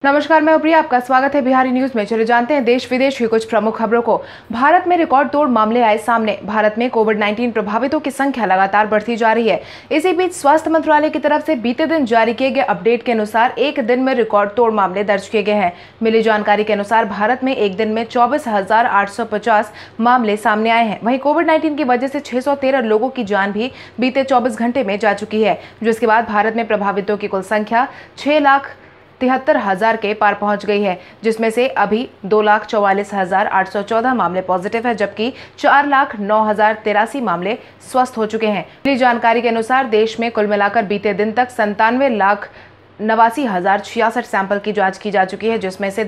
नमस्कार, मैं प्रिया, आपका स्वागत है बिहारी न्यूज में। चले जानते हैं देश विदेश की कुछ प्रमुख खबरों को। भारत में रिकॉर्ड तोड़ मामले आए सामने। भारत में कोविड-19 प्रभावितों की संख्या लगातार बढ़ती जा रही है। इसी बीच स्वास्थ्य मंत्रालय की तरफ से बीते दिन जारी किए गए अपडेट के अनुसार एक दिन में रिकॉर्ड तोड़ मामले दर्ज किए गए हैं। मिली जानकारी के अनुसार भारत में एक दिन में 24,850 मामले सामने आए हैं। वहीं कोविड-19 की वजह से 613 लोगों की जान भी बीते 24 घंटे में जा चुकी है, जिसके बाद भारत में प्रभावितों की कुल संख्या 6,73,000 के पार पहुंच गई है, जिसमें से अभी 2,44,814 मामले पॉजिटिव है, जबकि 4,09,083 मामले स्वस्थ हो चुके हैं। मिली जानकारी के अनुसार देश में कुल मिलाकर बीते दिन तक 97,89,066 सैंपल की जांच की जा चुकी है, जिसमें से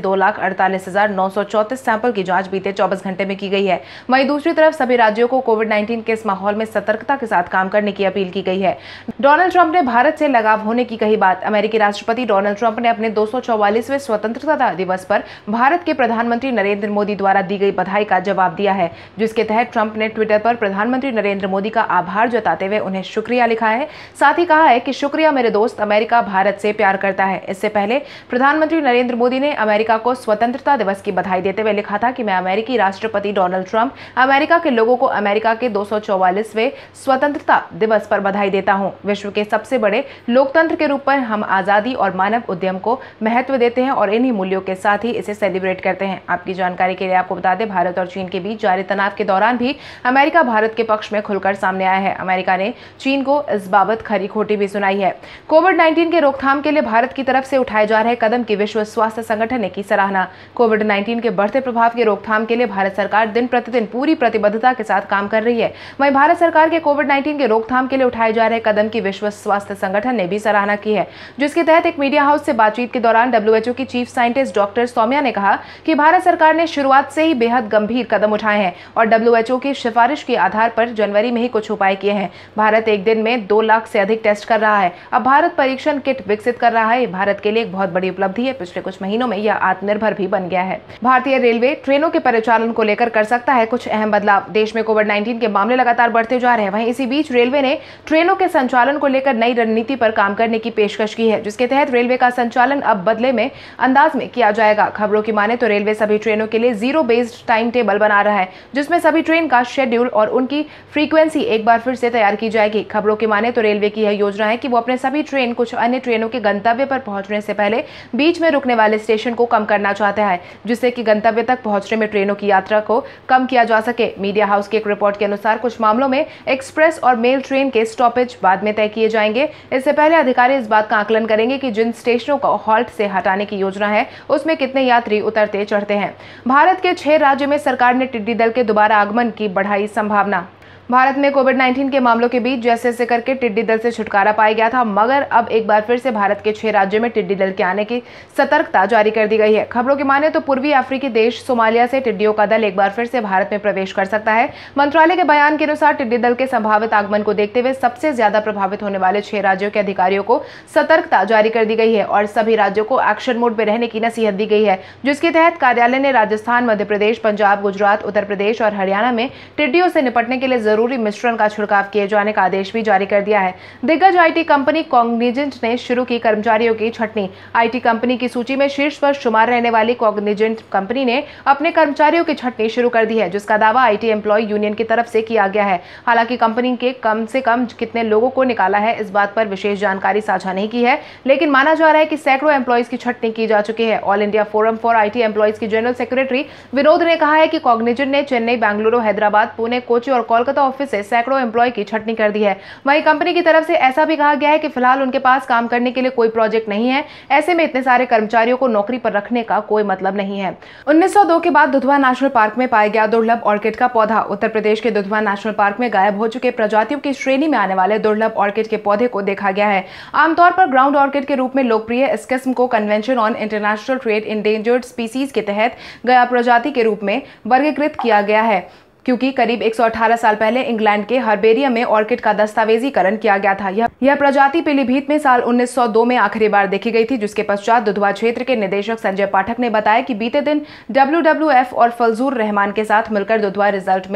2,48,934 सैंपल की जांच बीते 24 घंटे में की गई है। वहीं दूसरी तरफ सभी राज्यों को कोविड-19 के इस माहौल में सतर्कता के साथ काम करने की अपील की गई है। डोनाल्ड ट्रंप ने भारत से लगाव होने की कही बात। अमेरिकी राष्ट्रपति डोनाल्ड ट्रंप ने अपने 244वें स्वतंत्रता दिवस पर भारत के प्रधानमंत्री नरेंद्र मोदी द्वारा दी गई बधाई का जवाब दिया है, जिसके तहत ट्रंप ने ट्विटर पर प्रधानमंत्री नरेंद्र मोदी का आभार जताते हुए उन्हें शुक्रिया लिखा है। साथ ही कहा है कि शुक्रिया मेरे दोस्त, अमेरिका भारत से प्यार करता है। इससे पहले प्रधानमंत्री नरेंद्र मोदी ने अमेरिका को स्वतंत्रता दिवस की बधाई देते हुए लिखा था कि मैं अमेरिकी राष्ट्रपति डोनाल्ड ट्रंप अमेरिका के लोगों को अमेरिका के 244वें स्वतंत्रता दिवस पर बधाई देता हूं। विश्व के सबसे बड़े लोकतंत्र के रूप में हम आजादी और मानव उद्यम को महत्व देते हैं और इन्हीं मूल्यों के साथ ही इसे सेलिब्रेट करते हैं। आपकी जानकारी के लिए आपको बता दें, भारत और चीन के बीच जारी तनाव के दौरान भी अमेरिका भारत के पक्ष में खुलकर सामने आया है। अमेरिका ने चीन को इस बाबत खरी खोटी भी सुनाई है। कोविड-19 के रोकथाम के लिए भारत की तरफ से उठाए जा रहे कदम की विश्व स्वास्थ्य संगठन ने की सराहना। कोविड-19 के बढ़ते प्रभाव के रोकथाम के लिए भारत सरकार दिन प्रतिदिन पूरी प्रतिबद्धता के साथ काम कर रही है। वहीं भारत सरकार के कोविड-19 के रोकथाम के लिए उठाए जा रहे कदम की विश्व स्वास्थ्य संगठन ने भी सराहना की है, जिसके तहत एक मीडिया हाउस से बातचीत के दौरान WHO की चीफ साइंटिस्ट डॉक्टर सौम्या ने कहा कि भारत सरकार ने शुरुआत से ही बेहद गंभीर कदम उठाए हैं और WHO की सिफारिश के आधार पर जनवरी में ही कुछ उपाय किए हैं। भारत एक दिन में 2 लाख से अधिक टेस्ट कर रहा है। अब भारत परीक्षण किट विकसित कर रहा है। भारत के लिए एक बहुत बड़ी उपलब्धि है। पिछले कुछ महीनों में यह आत्मनिर्भर भी बन गया है। भारतीय रेलवे ट्रेनों के परिचालन को लेकर कर सकता है कुछ अहम बदलाव। देश में कोविड-19 के मामले लगातार बढ़ते जा रहे हैं। वहीं इसी बीच रेलवे ने ट्रेनों के संचालन को लेकर नई रणनीति पर काम करने की पेशकश की है, जिसके तहत रेलवे का संचालन अब बदले में अंदाज में किया जाएगा। खबरों की माने तो रेलवे सभी ट्रेनों के लिए जीरो बेस्ड टाइम टेबल बना रहा है, जिसमें सभी ट्रेन का शेड्यूल और उनकी फ्रीक्वेंसी एक बार फिर से तैयार की जाएगी। खबरों की माने तो रेलवे की यह योजना है कि वो अपने सभी ट्रेन कुछ अन्य ट्रेनों के गंतव्य पर पहुंचने से पहले बीच में रुकने वाले स्टेशन को कम करना चाहता है, जिससे कि गंतव्य तक पहुंचने में ट्रेनों की यात्रा को कम किया जा सके। मीडिया हाउस की एक रिपोर्ट के अनुसार कुछ मामलों में एक्सप्रेस और मेल ट्रेन के स्टॉपेज बाद में तय किए जाएंगे। इससे पहले अधिकारी इस बात का आकलन करेंगे कि जिन स्टेशनों को हॉल्ट से हटाने की योजना है, उसमें कितने यात्री उतरते चढ़ते हैं। भारत के 6 राज्यों में सरकार ने टिड्डी दल के दोबारा आगमन की बढ़ाई संभावना। भारत में कोविड-19 के मामलों के बीच जैसे जैसे करके टिड्डी दल से छुटकारा पाया गया था, मगर अब एक बार फिर से भारत के 6 राज्यों में टिड्डी दल के आने की सतर्कता जारी कर दी गई है। खबरों की माने तो पूर्वी अफ्रीकी देश सोमालिया से टिड्डियों का दल एक बार फिर से भारत में प्रवेश कर सकता है। मंत्रालय के बयान के अनुसार टिड्डी दल के संभावित आगमन को देखते हुए सबसे ज्यादा प्रभावित होने वाले 6 राज्यों के अधिकारियों को सतर्कता जारी कर दी गई है और सभी राज्यों को एक्शन मोड में रहने की नसीहत दी गई है, जिसके तहत कार्यालय ने राजस्थान, मध्य प्रदेश, पंजाब, गुजरात, उत्तर प्रदेश और हरियाणा में टिड्डियों से निपटने के लिए जरूरी मिश्रण का छिड़काव किए जाने का आदेश भी जारी कर दिया है। दिग्गज आईटी कंपनी कॉग्निजेंट ने शुरू की कर्मचारियों की छंटनी। आईटी कंपनी की सूची में शीर्ष पर शुमार रहने वाली कॉग्निजेंट कंपनी ने अपने कर्मचारियों की छंटनी शुरू कर दी है, जिसका दावा आईटी एम्प्लॉय यूनियन की तरफ से किया गया है। हालांकि कंपनी के कम से कम कितने लोगों को निकाला है, इस बात पर विशेष जानकारी साझा नहीं की है, लेकिन माना जा रहा है कि सैकड़ों एम्प्लॉयज की छंटनी की जा चुकी है। All India forum for IT employees की जनरल सेक्रेटरी विनोद ने कहा है कि कॉग्निजेंट ने चेन्नई, बेंगलुरु, हैदराबाद, पुणे, कोची और कोलकाता ऑफिस से सैकड़ों एम्प्लॉय की छंटनी कर दी है। वहीं कंपनी की तरफ से ऐसा भी कहा गया है कि फिलहाल उनके पास काम करने के लिए कोई प्रोजेक्ट नहीं है। ऐसे में इतने सारे कर्मचारियों को नौकरी पर रखने का कोई मतलब नहीं है। 1902 के बाद दुधवा नेशनल पार्क में पाया गया दुर्लभ ऑर्किड का पौधा। उत्तर प्रदेश के दुधवा नेशनल पार्क में गायब हो चुके प्रजातियों की श्रेणी में आने वाले दुर्लभ ऑर्किड के पौधे को देखा गया है। आमतौर पर ग्राउंड ऑर्किड के रूप में लोकप्रिय इस किस्म को convention on international trade endangered species के तहत गया प्रजाति के रूप में वर्गीकृत किया गया है, क्योंकि करीब 118 साल पहले इंग्लैंड के हर्बेरियम में ऑर्किड का दस्तावेजीकरण किया गया था। यह प्रजाति पीलीभीत में साल 1902 में आखिरी बार देखी गई थी, जिसके पश्चात दुधवा क्षेत्र के निदेशक संजय पाठक ने बताया कि बीते दिन WWF और फजलुर रहमान के साथ मिलकर दुधवा रिजल्ट में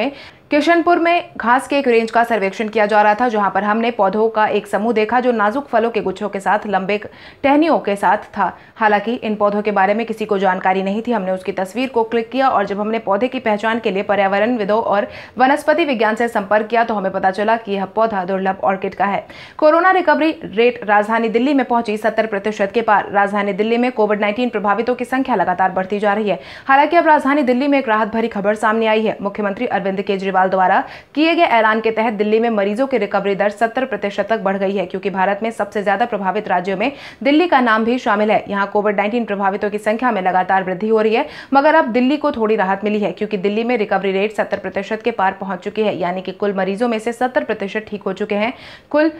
किशनपुर में घास के एक रेंज का सर्वेक्षण किया जा रहा था, जहां पर हमने पौधों का एक समूह देखा जो नाजुक फलों के गुच्छों के साथ लंबे टहनियों के साथ था। हालांकि इन पौधों के बारे में किसी को जानकारी नहीं थी। हमने उसकी तस्वीर को क्लिक किया और जब हमने पौधे की पहचान के लिए पर्यावरणविदों और वनस्पति विज्ञान से संपर्क किया तो हमें पता चला कि यह पौधा दुर्लभ ऑर्किड का है। कोरोना रिकवरी रेट राजधानी दिल्ली में पहुंची 70% के पार। राजधानी दिल्ली में कोविड-19 प्रभावितों की संख्या लगातार बढ़ती जा रही है। हालांकि अब राजधानी दिल्ली में एक राहत भरी खबर सामने आई है। मुख्यमंत्री अरविंद केजरीवाल द्वारा किए गए ऐलान के तहत दिल्ली में मरीजों की रिकवरी दर 70% तक बढ़ गई है, क्योंकि भारत में सबसे ज्यादा प्रभावित राज्यों में दिल्ली का नाम भी शामिल है। यहाँ कोविड-19 प्रभावितों की संख्या में लगातार वृद्धि हो रही है, मगर अब दिल्ली को थोड़ी राहत मिली है, क्योंकि दिल्ली में रिकवरी रेट 70% के पार पहुंच चुकी है। यानी कि कुल मरीजों में से 70% ठीक हो चुके हैं। कुल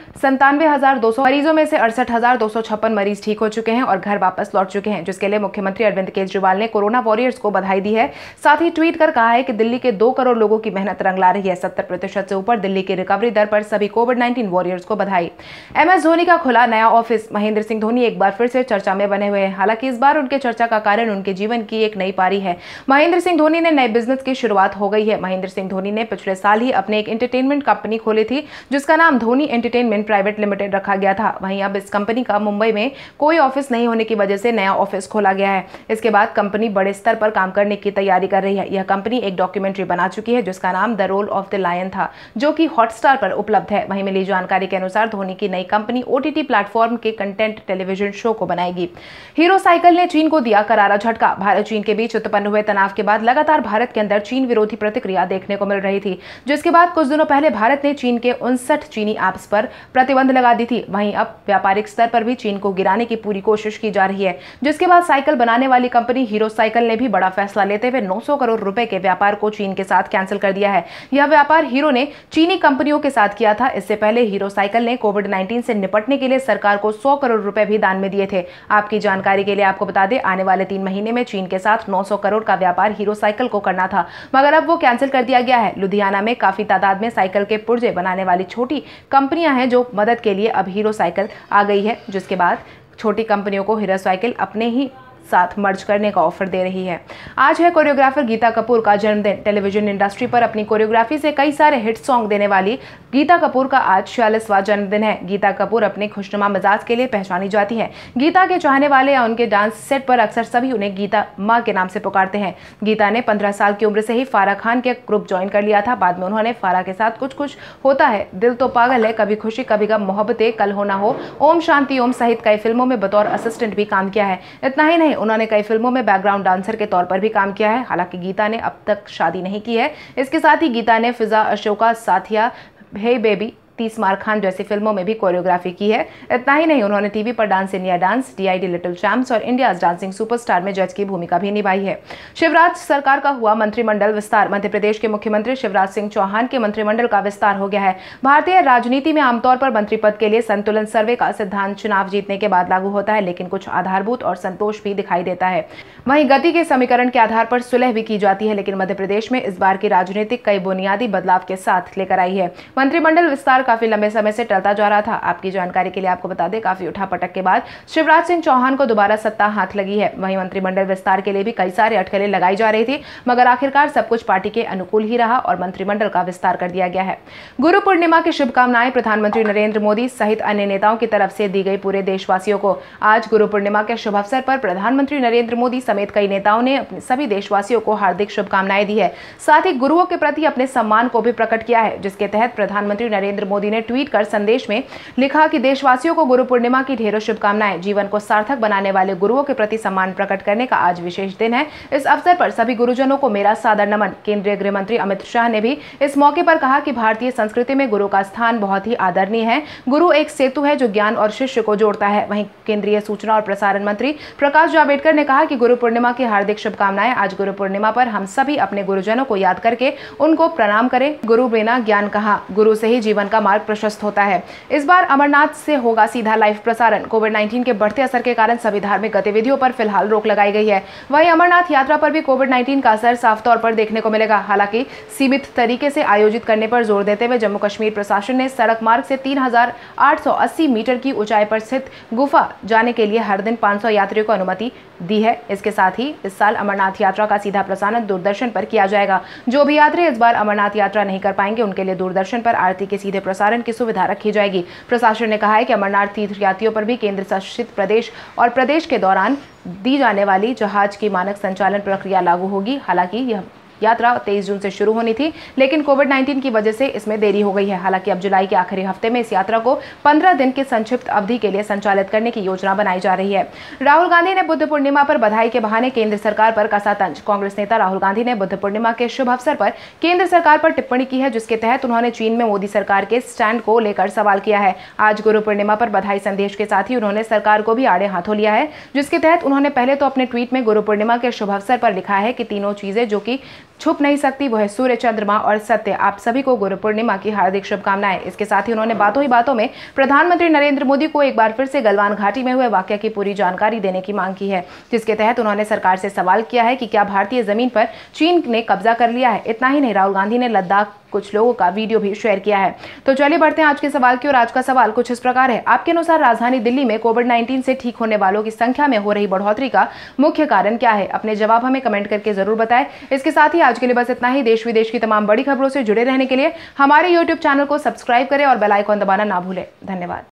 97,200 मरीजों में से 68,256 मरीज ठीक हो चुके हैं और घर वापस लौट चुके हैं, जिसके लिए मुख्यमंत्री अरविंद केजरीवाल ने कोरोना वॉरियर्स को बधाई दी है। साथ ही ट्वीट कर कहा है कि दिल्ली के 2 करोड़ लोगों की मेहनत रंग ला रही है। 70% से ऊपर दिल्ली की रिकवरी दर पर सभी कोविड-19 वॉरियर्स को बधाई। MS धोनी का खुला नया ऑफिस। महेंद्र सिंह धोनी एक बार फिर से चर्चा में बने हुए हैं। हालांकि इस बार उनके चर्चा का कारण उनके जीवन की एक नई पारी है। महेंद्र सिंह धोनी ने नए बिजनेस की शुरुआत हो गई है। महेंद्र सिंह धोनी ने पिछले साल ही अपने एक एंटरटेनमेंट कंपनी खोली थी, जिसका नाम धोनी एंटरटेनमेंट प्राइवेट लिमिटेड रखा गया था। वहीं अब इस कंपनी का मुंबई में कोई ऑफिस नहीं होने की वजह से नया ऑफिस खोला गया है। इसके बाद कंपनी बड़े स्तर पर काम करने की तैयारी कर रही है। यह कंपनी एक डॉक्यूमेंट्री बना चुकी है जिसका नाम the role of the lion था, जो कि हॉटस्टार पर उपलब्ध है। वहीं मिली जानकारी के अनुसार धोनी की नई कंपनी OTT प्लेटफॉर्म के कंटेंट टेलीविजन शो को बनाएगी। हीरो साइकिल ने चीन को दिया करारा झटका। भारत चीन के बीच उत्पन्न हुए तनाव के बाद लगातार भारत के अंदर चीन विरोधी प्रतिक्रिया देखने को मिल रही थी, जिसके बाद कुछ दिनों पहले भारत ने चीन के 59 चीनी ऐप्स पर प्रतिबंध लगा दी थी। वहीं अब व्यापारिक स्तर पर भी चीन को गिराने की पूरी कोशिश की जा रही है, जिसके बाद साइकिल बनाने वाली कंपनी हीरो साइकिल ने भी बड़ा फैसला लेते हुए 900 करोड़ रुपए के व्यापार को चीन के साथ कैंसिल कर दिया है। यह व्यापार हीरो ने चीनी कंपनियों के साथ किया था। इससे पहले हीरो साइकिल ने कोविड-19 से निपटने के लिए सरकार को 100 करोड़ रुपए भी दान में दिए थे। आपकी जानकारी के लिए आपको बता दें, आने वाले 3 महीने में चीन के साथ 900 करोड़ का व्यापार हीरो साइकिल को करना था, मगर अब वो कैंसिल कर दिया गया है। लुधियाना में काफी तादाद में साइकिल के पुर्जे बनाने वाली छोटी कंपनियां हैं जो मदद के लिए अब हीरो साइकिल आ गई है, जिसके बाद छोटी कंपनियों को हीरो साइकिल अपने ही साथ मर्ज करने का ऑफर दे रही है। आज है कोरियोग्राफर गीता कपूर का जन्मदिन। टेलीविजन इंडस्ट्री पर अपनी कोरियोग्राफी से कई सारे हिट सॉन्ग देने वाली गीता कपूर का आज 46वां जन्मदिन है। गीता कपूर अपने खुशनुमा मिजाज के लिए पहचानी जाती है। गीता के चाहने वाले या उनके डांस सेट पर अक्सर सभी उन्हें गीता माँ के नाम से पुकारते हैं। गीता ने 15 साल की उम्र से ही फारा खान के ग्रुप ज्वाइन कर लिया था। बाद में उन्होंने फारा के साथ कुछ कुछ होता है, दिल तो पागल है, कभी खुशी कभी गम, मोहब्बतें, कल हो ना हो, ओम शांति ओम सहित कई फिल्मों में बतौर असिस्टेंट भी काम किया है। इतना ही नहीं, उन्होंने कई फिल्मों में बैकग्राउंड डांसर के तौर पर भी काम किया है। हालांकि गीता ने अब तक शादी नहीं की है। इसके साथ ही गीता ने फिजा अशोका, साथिया, हे बेबी, 30 मार खान जैसी फिल्मों में भी कोरियोग्राफी की है। इतना ही नहीं, उन्होंने टीवी पर dance India dance, DID little champs और इंडियाज डांसिंग सुपरस्टार में जज की भूमिका भी निभाई है। शिवराज सरकार का हुआ मंत्रिमंडल विस्तार। मध्य प्रदेश के मुख्यमंत्री शिवराज सिंह चौहान के मंत्रिमंडल का विस्तार हो गया है। भारतीय राजनीति में आमतौर पर मंत्री पद के लिए संतुलन सर्वे का सिद्धांत चुनाव जीतने के बाद लागू होता है, लेकिन कुछ आधारभूत और संतोष भी दिखाई देता है। वहीं गति के समीकरण के आधार पर सुलह भी की जाती है, लेकिन मध्य प्रदेश में इस बार की राजनीतिक कई बुनियादी बदलाव के साथ लेकर आई है। मंत्रिमंडल विस्तार काफी लंबे समय से टलता जा रहा था। आपकी जानकारी के लिए आपको बता दें, काफी उठापटक के बाद शिवराज सिंह चौहान को दोबारा सत्ता हाथ लगी है। वहीं मंत्रिमंडल विस्तार के लिए भी कई सारे अटकलें लगाई जा रही थी, मगर आखिरकार सब कुछ पार्टी के अनुकूल ही रहा और मंत्रिमंडल का विस्तार कर दिया गया है। गुरु पूर्णिमा की शुभकामनाएं प्रधानमंत्री नरेंद्र मोदी सहित अन्य नेताओं की तरफ से दी गई पूरे देशवासियों को। आज गुरु पूर्णिमा के शुभ अवसर पर प्रधानमंत्री नरेंद्र मोदी समेत कई नेताओं ने अपने सभी देशवासियों को हार्दिक शुभकामनाएं दी है। साथ ही गुरुओं के प्रति अपने सम्मान को भी प्रकट किया है, जिसके तहत प्रधानमंत्री नरेंद्र मोदी ने ट्वीट कर संदेश में लिखा कि देशवासियों को गुरु पूर्णिमा की ढेरों शुभकामनाएं। जीवन को सार्थक बनाने वाले गुरुओं के प्रति सम्मान प्रकट करने का आज विशेष दिन है। इस अवसर पर सभी गुरुजनों को मेरा सादर नमन। केंद्रीय गृह मंत्री अमित शाह ने भी इस मौके पर कहा कि भारतीय संस्कृति में गुरु का स्थान बहुत ही आदरणीय है। गुरु एक सेतु है जो ज्ञान और शिष्य को जोड़ता है। वहीं केंद्रीय सूचना और प्रसारण मंत्री प्रकाश जावड़ेकर ने कहा कि गुरु पूर्णिमा की हार्दिक शुभकामनाएं। आज गुरु पूर्णिमा पर हम सभी अपने गुरुजनों को याद करके उनको प्रणाम करें। गुरु बिना ज्ञान कहाँ, गुरु से ही जीवन का मार्ग प्रशस्त होता है। इस बार अमरनाथ से होगा सीधा लाइव प्रसारण। कोविड-19 के बढ़ते असर के कारण सभी धार्मिक गतिविधियों पर फिलहाल रोक लगाई गई है। वहीं अमरनाथ यात्रा पर भी कोविड-19 का असर साफ तौर पर देखने को मिलेगा। हालांकि सीमित तरीके से आयोजित करने पर जोर देते हुए जम्मू कश्मीर प्रशासन ने सड़क मार्ग से 3880 मीटर की ऊंचाई पर स्थित गुफा जाने के लिए हर दिन 500 यात्रियों को अनुमति दी है। इसके साथ ही इस साल अमरनाथ यात्रा का सीधा प्रसारण दूरदर्शन पर किया जाएगा। जो भी यात्री इस बार अमरनाथ यात्रा नहीं कर पाएंगे उनके लिए दूरदर्शन पर आरती के सीधे प्रसारण की सुविधा रखी जाएगी। प्रशासन ने कहा है कि अमरनाथ तीर्थ यात्रियों पर भी केंद्र शासित प्रदेश और प्रदेश के दौरान दी जाने वाली जहाज की मानक संचालन प्रक्रिया लागू होगी। हालांकि यह यात्रा 23 जून से शुरू होनी थी, लेकिन कोविड-19 की वजह से इसमें देरी हो गई है। हालांकि अब जुलाई के आखिरी हफ्ते में इस यात्रा को 15 दिन की संक्षिप्त अवधि के लिए संचालित करने की योजना बनाई जा रही है। राहुल गांधी ने बुद्ध पूर्णिमा पर बधाई के बहाने केंद्र सरकार पर कसा तंज। कांग्रेस नेता राहुल गांधी ने बुद्ध पूर्णिमा के शुभ अवसर पर केंद्र सरकार पर टिप्पणी की है, जिसके तहत उन्होंने चीन में मोदी सरकार के स्टैंड को लेकर सवाल किया है। आज गुरु पूर्णिमा पर बधाई संदेश के साथ ही उन्होंने सरकार को भी आड़े हाथों लिया है, जिसके तहत उन्होंने पहले तो अपने ट्वीट में गुरु पूर्णिमा के शुभ अवसर पर लिखा है कि तीनों चीजें जो कि छुप नहीं सकती वो है सूर्य, चंद्रमा और सत्य। आप सभी को गुरु पूर्णिमा की हार्दिक शुभकामनाएं। इसके साथ ही उन्होंने बातों ही बातों में प्रधानमंत्री नरेंद्र मोदी को एक बार फिर से गलवान घाटी में हुए वाकया की पूरी जानकारी देने की मांग की है, जिसके तहत उन्होंने सरकार से सवाल किया है कि क्या भारतीय जमीन पर चीन ने कब्जा कर लिया है। इतना ही नहीं, राहुल गांधी ने लद्दाख कुछ लोगों का वीडियो भी शेयर किया है। तो चलिए बढ़ते हैं आज के सवाल की ओर। आज का सवाल कुछ इस प्रकार है, आपके अनुसार राजधानी दिल्ली में कोविड-19 से ठीक होने वालों की संख्या में हो रही बढ़ोतरी का मुख्य कारण क्या है? अपने जवाब हमें कमेंट करके जरूर बताएं। इसके साथ ही आज के लिए बस इतना ही। देश विदेश की तमाम बड़ी खबरों से जुड़े रहने के लिए हमारे YouTube चैनल को सब्सक्राइब करें और बेल आइकॉन दबाना ना भूलें। धन्यवाद।